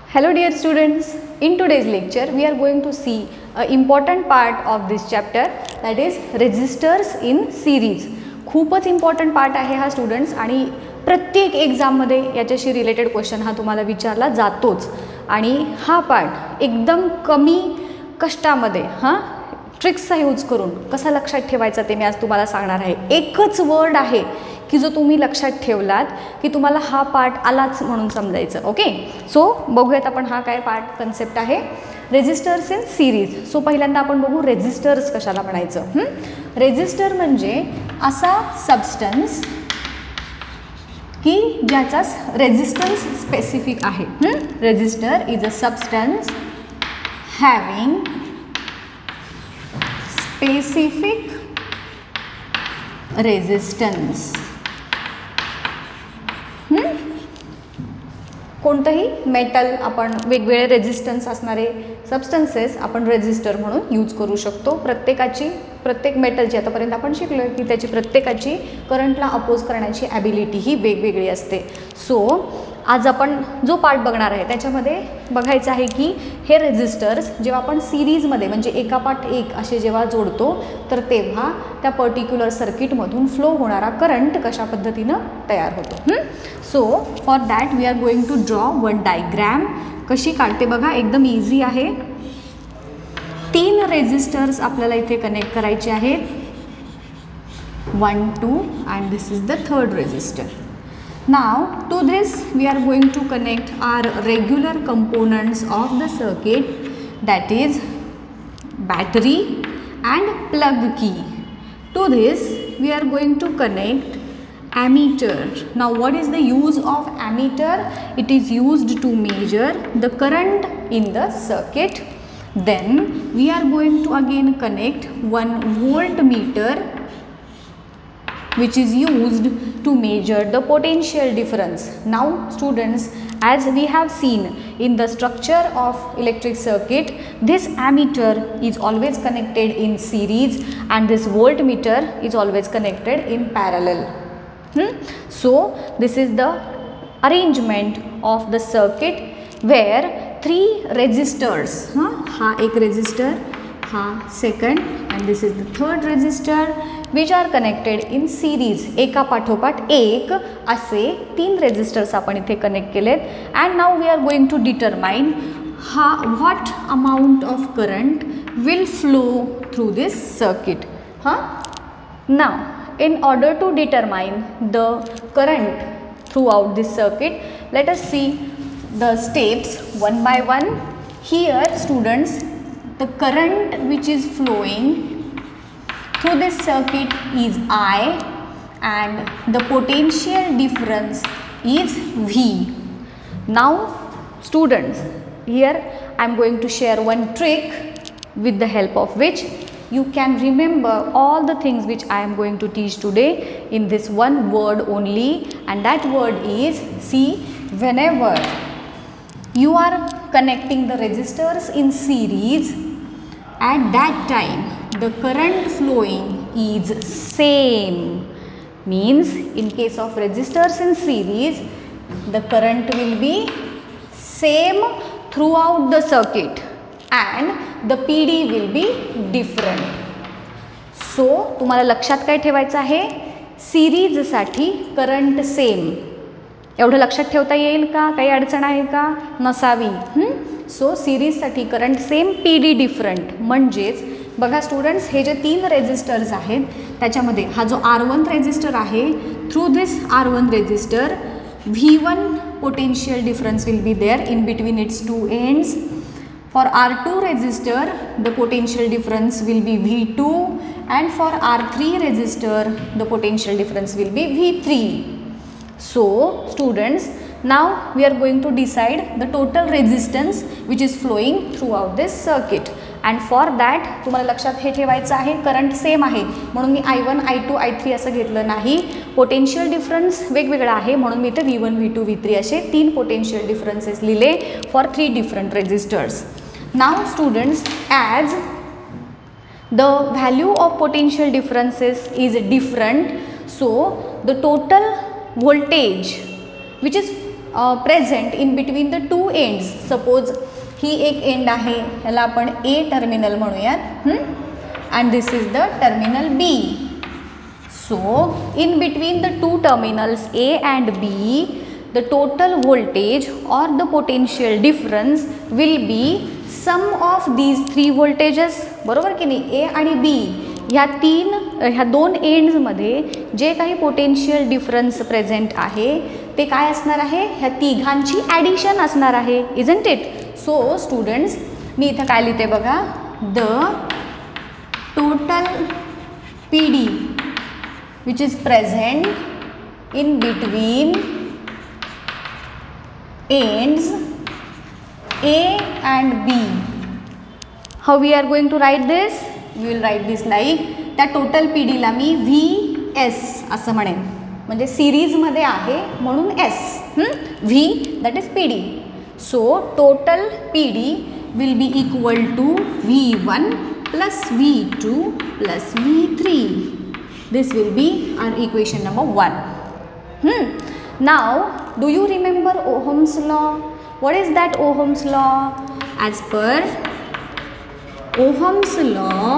Hello dear students, in today's lecture we are going to see an important part of this chapter, that is resistors in series. खूपच important part आहे हा students, आणि प्रत्येक एक्झाममध्ये याच्याशी related question हा तुम्हाला विचारला जातोच. आणि हा पार्ट एकदम कमी कष्टामध्ये ट्रिक्सचा यूज करून कसा लक्षात ठेवायचा ते मी आज तुम्हाला सांगणार आहे. एकच वर्ड आहे की जो तुम्ही लक्षात ठेवलात की तुम्हाला हा पार्ट आलाच म्हणून समजायचं. ओके, सो बघूयात आपण हा काय पार्ट कन्सेप्ट आहे, रेजिस्टर्स इन सिरीज. सो पहिल्यांदा आपण बघू रेजिस्टर्स कशाला म्हणायचं. रेजिस्टर म्हणजे असा सबस्टन्स की ज्याचा रेजिस्टन्स स्पेसिफिक आहे. Resistor is a substance having specific resistance. कोणतंही मेटल आपण वेगवेगळे रेजिस्टन्स असणारे सबस्टन्सेस आपण रेजिस्टर म्हणून यूज करू शकतो. प्रत्येक मेटलची आतापर्यंत आपण शिकलो की त्याची प्रत्येकाची करंटला अपोज करण्याची ॲबिलिटी ही वेगवेगळी असते. सो आज आपण जो पार्ट बघणार आहे त्याच्यामध्ये बघायचं आहे की हे रेजिस्टर्स जेव्हा आपण सिरीजमध्ये म्हणजे एकापाठ एक असे जेव्हा जोडतो तर तेव्हा त्या पर्टिक्युलर सर्किटमधून फ्लो होणारा करंट कशा पद्धतीनं तयार होतो. So for that we are going to draw one diagram. कशी काढते बघा, एकदम इझी आहे. 3 रेजिस्टर्स आपल्याला इथे कनेक्ट करायचे आहेत. 1, 2 and this is the third resistor. Now to this we are going to connect our regular components of the circuit, that is battery and plug key. To this we are going to connect ammeter. Now what is the use of ammeter? It is used to measure the current in the circuit. Then we are going to again connect one voltmeter, which is used to measure the potential difference. Now students, as we have seen in the structure of electric circuit, this ammeter is always connected in series and this voltmeter is always connected in parallel. So this is the arrangement of the circuit where 3 resistors, ha ek resistor, ha second, and this is the third resistor, which are connected in series. एका पाठोपाठ एक असे 3 resistors आपण इथे connect केलेत. And now we are going to determine what amount of current will flow through this circuit. Now in order to determine the current throughout this circuit, let us see the steps one by one. Here students, the current which is flowing through this circuit is I and the potential difference is V. Now students, here I am going to share one trick with the help of which you can remember all the things which I am going to teach today in this one word only, and that word is, see, whenever you are connecting the resistors in series, at that time the current flowing is same. Means in case of resistors in series, the current will be same throughout the circuit and the PD will be different. So तुम्हाला लक्षात काय ठेवायचं आहे, सिरीजसाठी current same. एवढं लक्षात ठेवता येईल का? काही अडचण आहे का? नसावी. सो सिरीजसाठी करंट सेम, PD डिफरंट. म्हणजेच बघा स्टुडंट्स, हे जे 3 रेजिस्टर्स आहेत त्याच्यामध्ये हा जो R1 रेजिस्टर आहे, through this R1 resistor V1 potential difference will be there in between its 2 ends. For R2 resistor the potential difference will be V2, and for R3 resistor the potential difference will be V3. So students, now we are going to decide the total resistance which is flowing throughout this circuit, and for that तुम्हाला लक्षात हे ठेवायचं आहे, current same आहे म्हणून मी I1, I2, I3 असं घेतलं नाही. पोटेन्शियल डिफरन्स वेगवेगळा आहे म्हणून मी इथे V1, V2, V3 असे 3 पोटेन्शियल डिफरन्सेस लिहिले for 3 different resistors. Now students, as the value of potential differences is different, so the total voltage which is present in between the two ends. Suppose ही एक end आहे, ह्याला आपण A terminal म्हणूयात, and this is the terminal B. So in between the two terminals A and B the total voltage or the potential difference will be sum of these three voltages. बरोबर की नाही. ए आणि बी ह्या दोन एंड्समध्ये जे काही potential difference present आहे ते काय असणार आहे, ह्या तिघांची ॲडिशन असणार आहे. Isn't it. सो स्टुडंट्स, मी इथं काय लिहिते बघा, the total P D which is present in between ends A and B. How we are going to write this? We will write this like, त्या टोटल पी डीला मी VS असं म्हणेन, म्हणजे सिरीजमध्ये आहे म्हणून S. V that is PD. So total PD will be equal to V1 plus V2 plus V3. This will be our equation number 1. Now, do you remember Ohm's law? What is that Ohm's law? As per Ohm's law,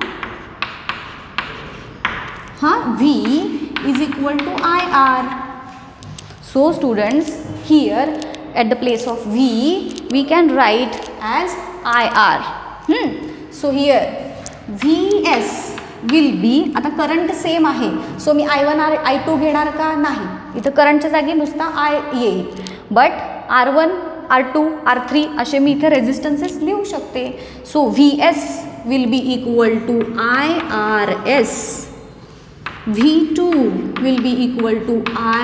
V is equal to IR. So students, here at the place of V, we can write as IR. So here VS will be, आता current same आहे, so मी I1 I2 घेणार का, नाही. इथं करंटच्या जागी नुसता I येईल, बट R1 R2 R3 असे मी इथे रेजिस्टन्सेस लिहू शकते. So VS will be equal to IRS, V2 will be equal to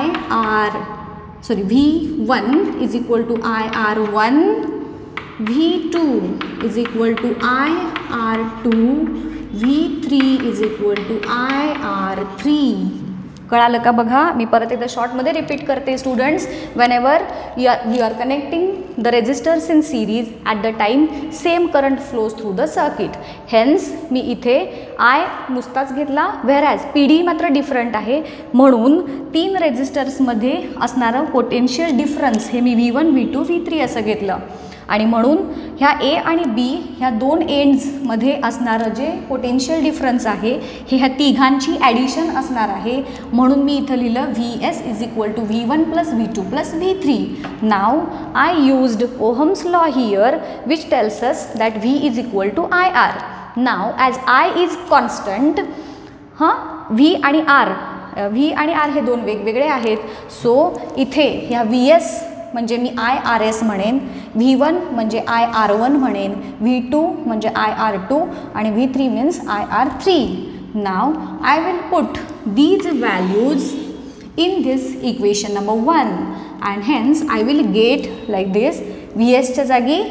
V1 is equal to IR1, V2 is equal to IR2, V3 is equal to IR3. कळालं का बघा. मी परत एकदा शॉर्टमध्ये रिपीट करते students. Whenever you are connecting the resistors in series at the time same current flows through the circuit. Hence मी इथे I नुसताच घेतला, व्हेरॅज पी डी मात्र डिफरंट आहे, म्हणून 3 रेजिस्टर्समध्ये असणारं पोटेन्शियल डिफरन्स हे मी V1 V2 V3 असं घेतलं. आणि म्हणून ह्या ए आणि बी ह्या दोन एंड्समध्ये असणारं जे पोटेन्शियल डिफरन्स आहे हे ह्या तिघांची ॲडिशन असणार आहे, म्हणून मी इथं लिहिलं VS is equal to V1 plus V2 plus V3. Now I used ohm's law here which tells us that V is equal to IR. Now as I is constant, V आणि R हे दोन वेगवेगळे आहेत. So इथे ह्या VS म्हणजे मी IRS म्हणेन, V1 म्हणजे IR1 म्हणेन, V2 म्हणजे IR2 आणि V3 means IR3. Now I will put these values in this equation number 1 and hence I will get like this. VSच्या जागी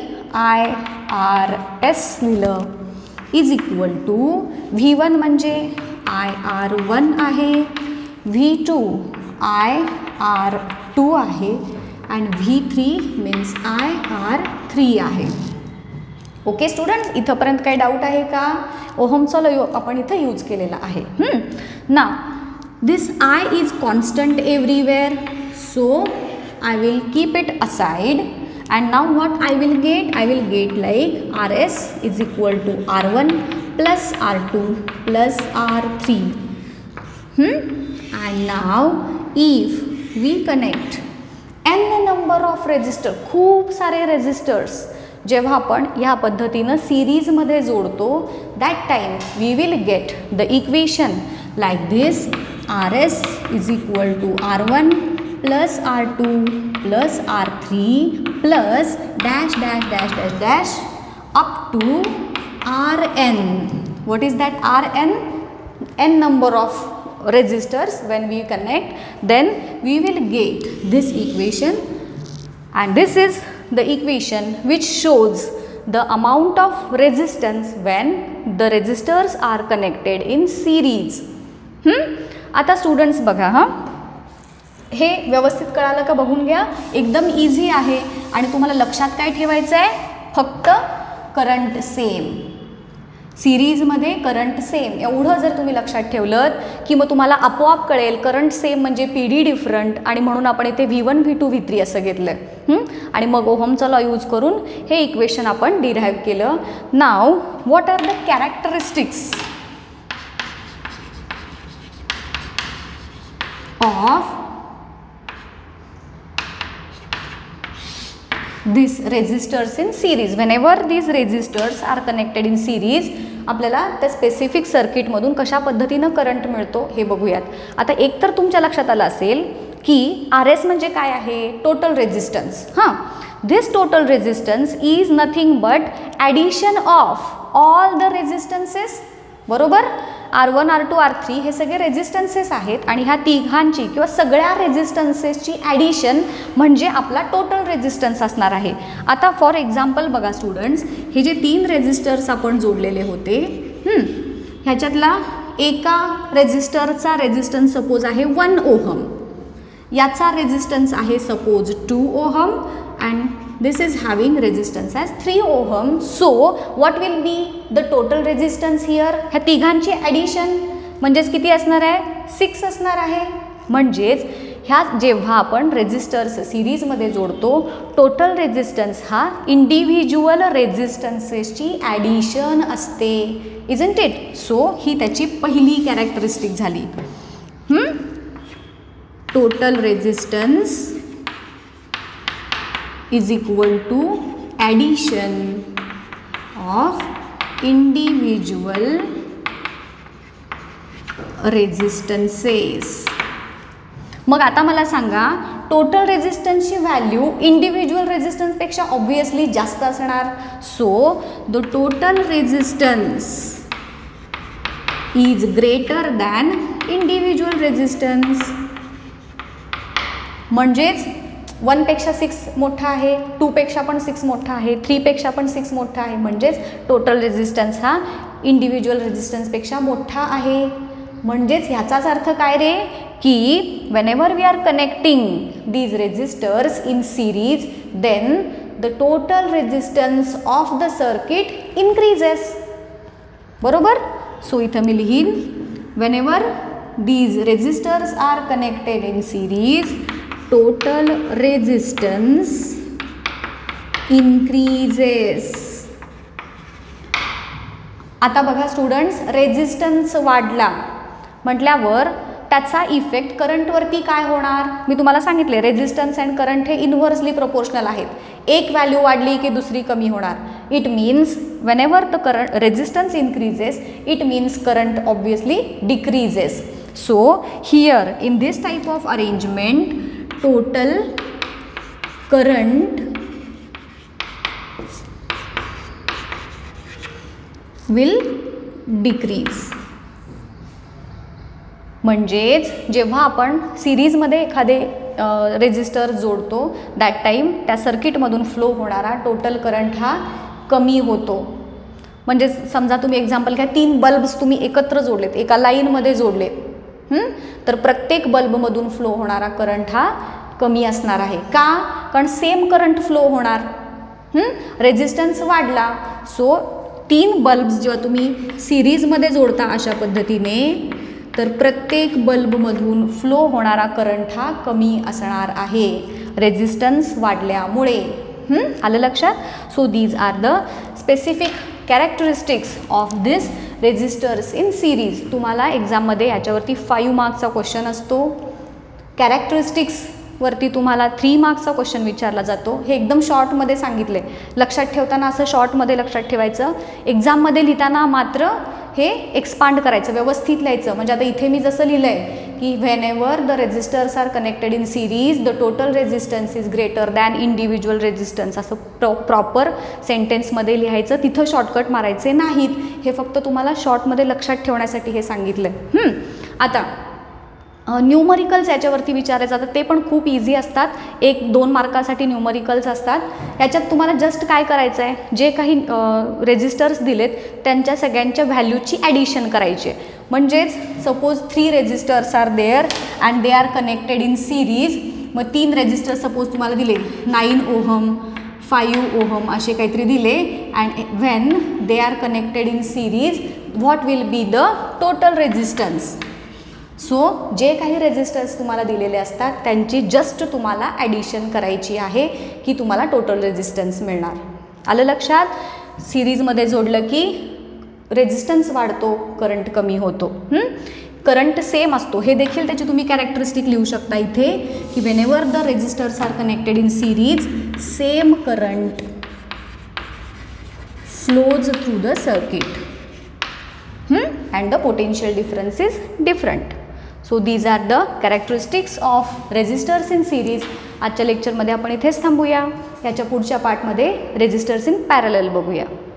IRS लिहिलं इज इक्वल टू V1 म्हणजे IR1 आहे, V2 IR2 आहे and V3 means IR3 आहे. Okay students, इथंपर्यंत काही doubt आहे का? ओहमचा लॉ आपण इथं यूज केलेला आहे. Now this I is constant everywhere, so I will keep it aside and now what I will get like RS is equal to R1 plus R2 plus R3. And now if we connect n number of resistor, खूप सारे resistors जेव्हा आपण ह्या पद्धतीनं सिरीजमध्ये जोडतो, that time we will get the equation like this. RS is equal to R1 plus R2 plus R3 plus dash dash dash dash dash up to RN. What is that RN? n number of resistors. When we connect, then we will get this equation, and this is the equation which shows the amount of resistance when the resistors are connected in series. आता students बघा, हे व्यवस्थित कळालं का बघून घ्या. एकदम easy आहे आणि तुम्हाला लक्षात काय ठेवायचं आहे, फक्त करंट सेम. सिरीजमध्ये करंट सेम, एवढं जर तुम्ही लक्षात ठेवलं की मग तुम्हाला आपोआप कळेल करंट सेम म्हणजे पी डी डिफरंट, आणि म्हणून आपण इथे V1 V2 V3 असं घेतलं आणि मग ओहमचा लॉ यूज करून हे इक्वेशन आपण डिराईव्ह केलं. Now what are the characteristics of these resistors in series. Whenever these resistors are connected in series, आपल्याला त्या स्पेसिफिक सर्किटमधून कशा पद्धतीनं करंट मिळतो हे बघूयात. आता एक तर तुमच्या लक्षात आलं असेल की आर एस म्हणजे काय आहे, टोटल रेजिस्टन्स. हां, this total resistance is nothing but addition of all the resistances. बरोबर, R1 R2 R3 हे सगळे रेजिस्टन्सेस आहेत आणि ह्या तिघांची किंवा सगळ्या रेजिस्टन्सेसची ॲडिशन म्हणजे आपला टोटल रेजिस्टन्स असणार आहे. आता फॉर एक्झाम्पल बघा स्टुडंट्स, हे जे 3 रेजिस्टर्स आपण जोडलेले होते, ह्याच्यातला एका रेजिस्टरचा रेजिस्टन्स सपोज आहे 1 ओहम, याचा रेजिस्टन्स आहे suppose 2 ohm and this is having resistance as 3 ohm. So what will be the total resistance here? ह्या तिघांची ॲडिशन म्हणजेच किती असणार आहे, 6 असणार आहे. म्हणजेच ह्या जेव्हा आपण रेजिस्टर्स सिरीजमध्ये जोडतो, टोटल रेजिस्टन्स हा इंडिव्हिज्युअल रेजिस्टन्सेसची ॲडिशन असते, इजंट इट. सो ही त्याची पहिली कॅरेक्टरिस्टिक झाली. Total resistance is equal to addition of individual resistances. मग आता मला सांगा, टोटल रेजिस्टन्सची व्हॅल्यू इंडिव्हिज्युअल रेजिस्टन्सपेक्षा ऑब्वियसली जास्त असणार. So the total resistance is greater than individual resistance. म्हणजेच 1 पेक्षा 6 मोठा आहे, 2 पेक्षा पण 6 मोठा आहे, 3 पेक्षा पण 6 मोठा आहे. म्हणजेच टोटल रेजिस्टन्स हा इंडिव्हिज्युअल रेजिस्टन्सपेक्षा मोठा आहे. म्हणजेच ह्याचाच अर्थ काय रे, की whenever we are connecting these resistors in series then the total resistance of the circuit increases. बरोबर. सो इथं मी लिहीन, whenever these resistors are connected in series total resistance increases. आता बघा स्टुडंट्स, रेजिस्टन्स वाढला म्हटल्यावर त्याचा इफेक्ट करंटवरती काय होणार, मी तुम्हाला सांगितले रेजिस्टन्स अँड करंट हे इन्व्हर्सली प्रोपोर्शनल आहेत. एक व्हॅल्यू वाढली की दुसरी कमी होणार. It means whenever the current resistance increases, it means current obviously decreases. So here in this type of arrangement total current will decrease. म्हणजेच जेव्हा आपण सिरीजमध्ये एखादे रेजिस्टर जोडतो, दॅट टाईम त्या सर्किटमधून फ्लो होणारा टोटल करंट हा कमी होतो. म्हणजे समजा तुम्ही एक्झाम्पल घ्या, 3 बल्ब्स तुम्ही एकत्र जोडलेत, एका लाईनमध्ये जोडलेत, तर प्रत्येक बल्बमधून फ्लो होणारा करंट हा कमी असणार आहे. का, कारण सेम करंट फ्लो होणार, रेजिस्टन्स वाढला. सो 3 बल्ब्स जेव्हा तुम्ही सिरीजमध्ये जोडता अशा पद्धतीने, तर प्रत्येक बल्बमधून फ्लो होणारा करंट हा कमी असणार आहे रेजिस्टन्स वाढल्यामुळे. आलं लक्षात. So these are the specific characteristics of this resistors in series. तुम्हाला एक्झाममध्ये याच्यावरती 5 मार्क्सचा क्वेश्चन असतो. कॅरेक्टरिस्टिक्सवरती तुम्हाला 3 मार्क्सचा क्वेश्चन विचारला जातो. हे एकदम शॉर्टमध्ये सांगितले, लक्षात ठेवताना असं शॉर्टमध्ये लक्षात ठेवायचं. एक्झाममध्ये लिहिताना मात्र हे एक्सपांड करायचं, व्यवस्थित लिहायचं. म्हणजे आता इथे मी जसं लिहिलं आहे की whenever the resistors are connected in series the total resistance is greater than individual resistance, असं प्रॉपर सेंटेन्समध्ये लिहायचं. तिथं शॉर्टकट मारायचे नाहीत. हे फक्त तुम्हाला शॉर्टमध्ये लक्षात ठेवण्यासाठी हे सांगितलं आहे. आता न्यूमरिकल्स याच्यावरती विचारायचं जातात, ते पण खूप इझी असतात. 1-2 मार्कासाठी न्यूमरिकल्स असतात. याच्यात तुम्हाला जस्ट काय करायचं आहे, जे काही रेजिस्टर्स दिलेत त्यांच्या सगळ्यांच्या व्हॅल्यूची ॲडिशन करायची. म्हणजेच suppose 3 resistors are there and they are connected in series. मग 3 रेजिस्टर सपोज तुम्हाला दिले 9 ओहम, 5 ओहम असे काहीतरी दिले and when they are connected in series what will be the total resistance. So जे काही रेझिस्टन्स तुम्हाला दिलेले असतात त्यांची जस्ट तुम्हाला ॲडिशन करायची आहे की तुम्हाला टोटल रेझिस्टन्स मिळणार. आलं लक्षात. सिरीजमध्ये जोडलं की रेझिस्टन्स वाढतो, करंट कमी होतो. करंट सेम असतो हे देखील त्याची तुम्ही कॅरेक्टरिस्टिक लिहू शकता इथे की whenever the resistors are connected in series same current flows through the circuit and the potential difference is different. So these are the characteristics of resistors in series. आजच्या लेक्चरमध्ये आपण इथेच थांबूया. याच्या पुढच्या पार्टमध्ये रेझिस्टर्स इन पॅरलल बघूया.